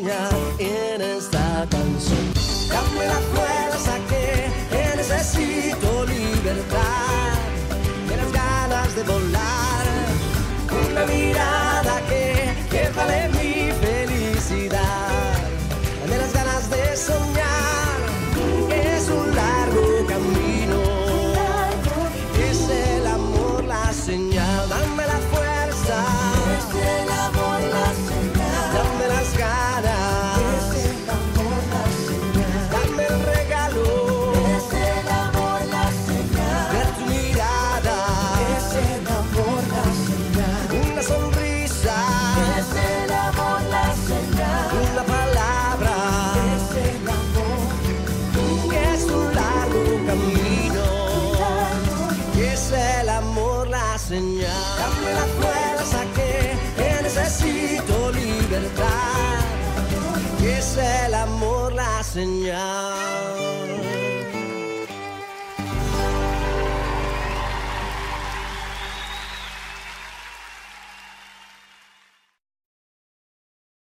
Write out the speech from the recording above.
soñar en esta canción. Dame la fuerza que necesito, libertad, de las ganas de volar, una mirada que vale mi felicidad, de las ganas de soñar. Es un largo camino, es el amor la señal. Dame la fuerza, Es el amor la señal. dame las ganas, Es el amor la señal. dame el regalo Es el amor la señal. de tu mirada, Es el amor la señal. una sonrisa, Es el amor la señal. una palabra. Es el amor. Es un largo camino, es el amor la señal. Dame la fuerza que necesito, libertad, es el amor la señal.